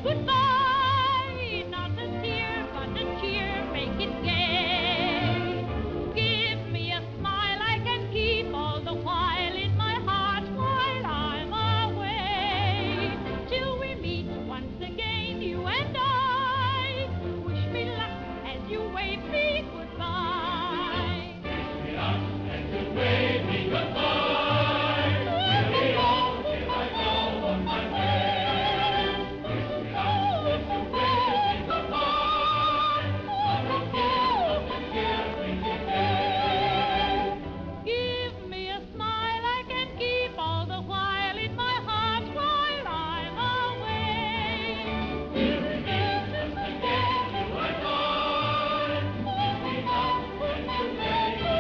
goodbye. Not a tear, but a cheer, make it gay. Give me a smile I can keep all the while in my heart while I'm away. Till we meet once again, you and I. Wish me luck as you wave me goodbye. Wish me luck as you wave me goodbye. Cheerio, till I go on my way. Wish me luck as you wave me goodbye. Not a tear, but a cheer, make it gay. Give me a smile I can keep all the while in my heart while I'm away. Till we meet once again, you and I. Wish me luck as you wave me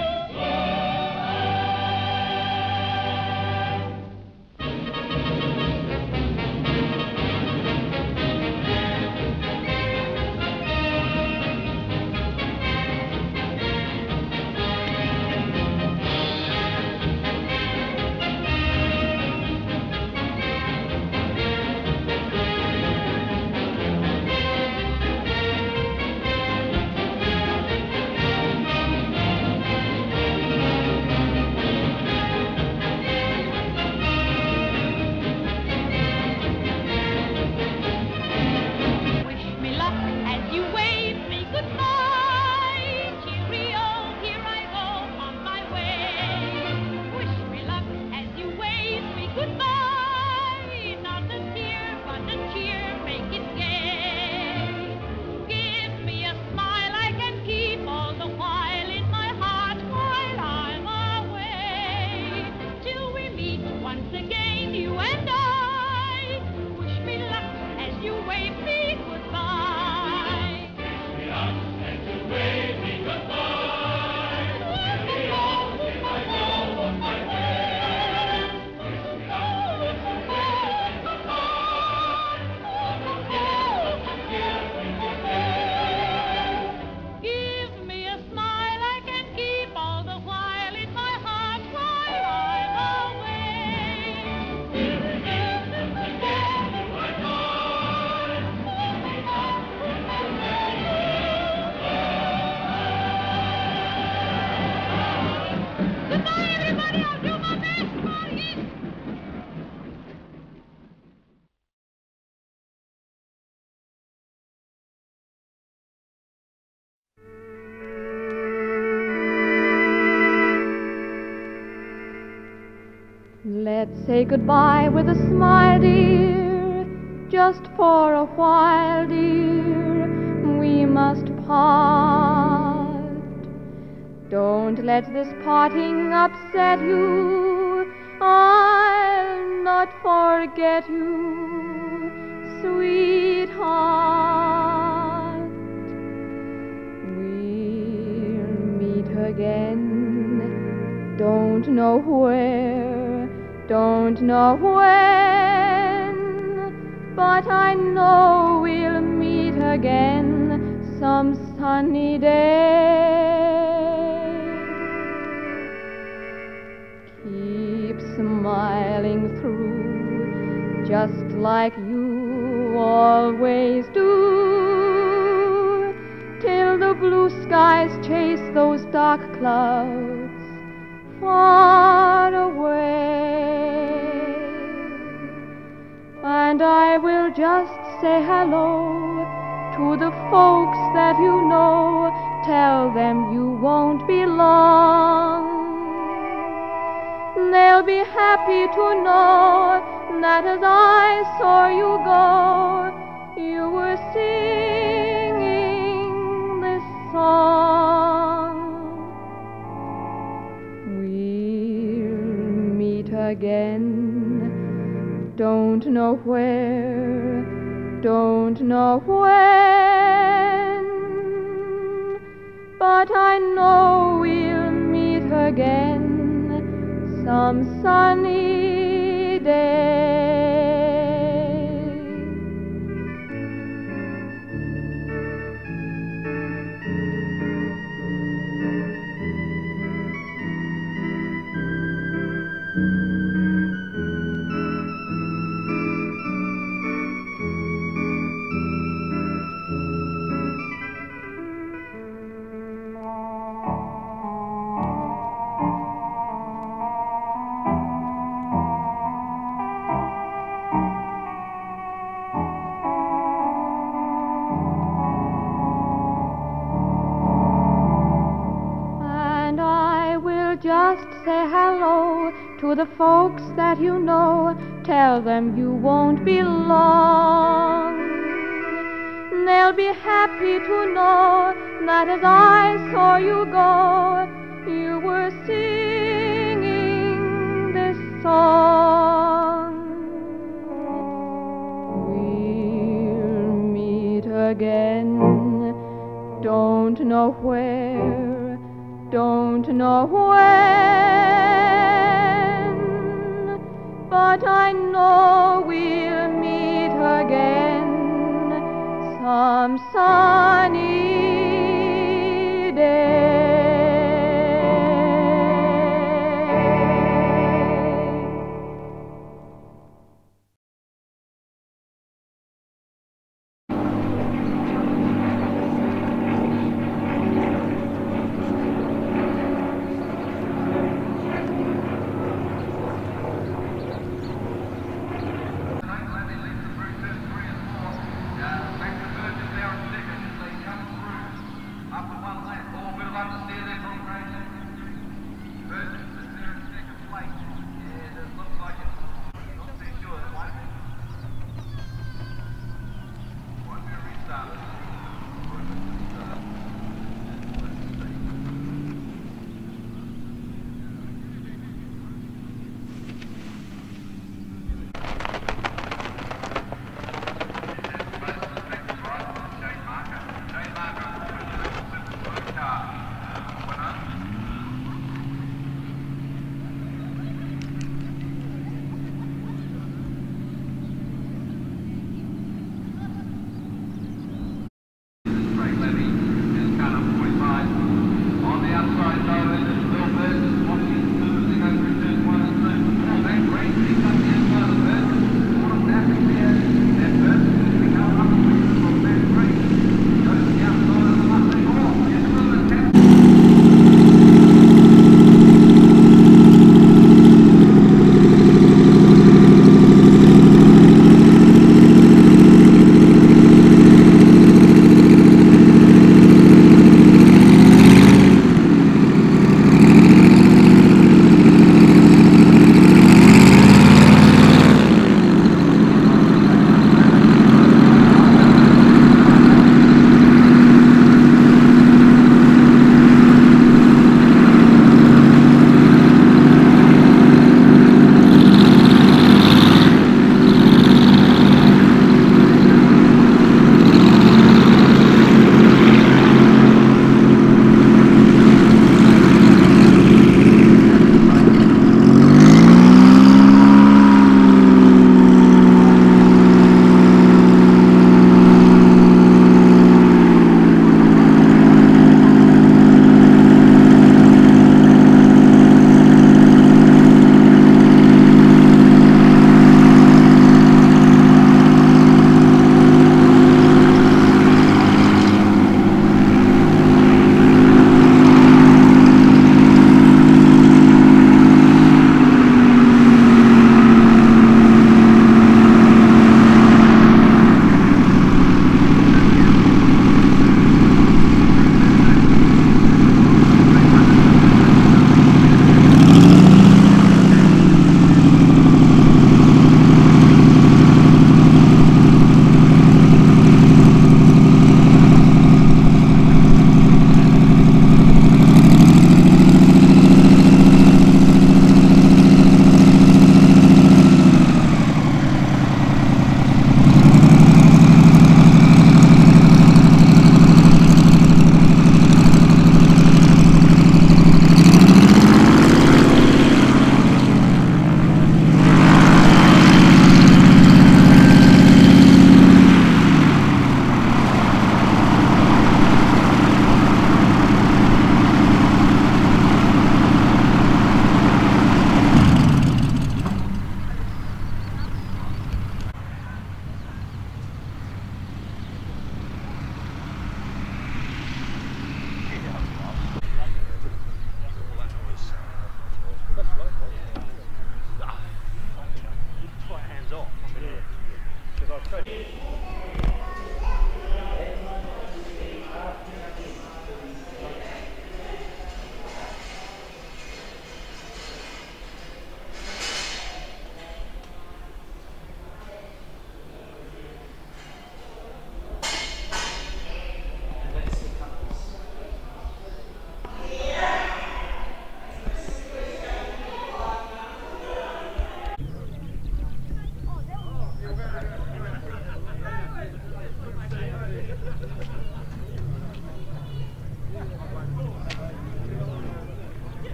Wish me luck as you wave me goodbye. Cheerio, here I go on my way. Wish me luck as you wave me goodbye. Not a tear, but a cheer, make it gay. Give me a smile I can keep all the while in my heart while I'm away. Till we meet once again, you and I. Wish me luck as you wave me goodbye. Wish me luck as you wave me goodbye. Cheerio, till I go on my way. Wish me luck as you wave me goodbye. Not a tear, but a cheer, make it gay. Give me a smile I can keep all the while in my heart while I'm away. Till we meet once again, you and I. Wish me luck as you wave me Goodbye, everybody. I'll do my best for you. Let's say goodbye with a smile, dear. Just for a while, dear. We must part. Don't let this parting upset you. I'll not forget you, sweetheart. We'll meet again. Don't know where, don't know when, but I know we'll meet again some sunny day. Keep smiling through, just like you always do, till the blue skies chase those dark clouds far away. And I will just say hello to the folks that you know. Tell them you won't be long. They'll be happy to know that as I saw you go, you were singing this song. We'll meet again. Don't know where, don't know when, but I know we'll meet again some sunny day. just say hello to the folks that you know. Tell them you won't be long. They'll be happy to know that as I saw you go, you were singing this song. We'll meet again, don't know where, don't know when, but I know we'll meet again some sunny day. Thank you.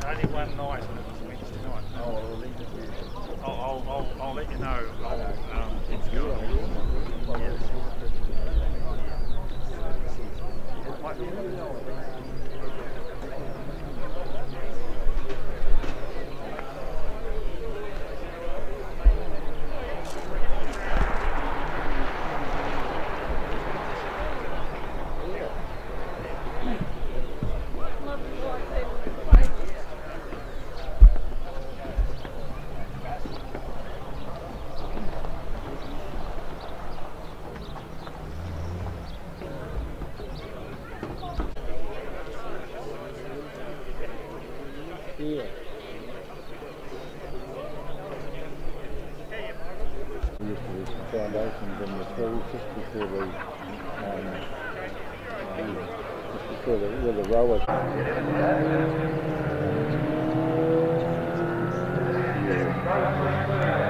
only one night, and it was Wednesday night. I'll let you know. It's good. Yeah. We used to do some foundations in the trees just before the rowers. Yeah.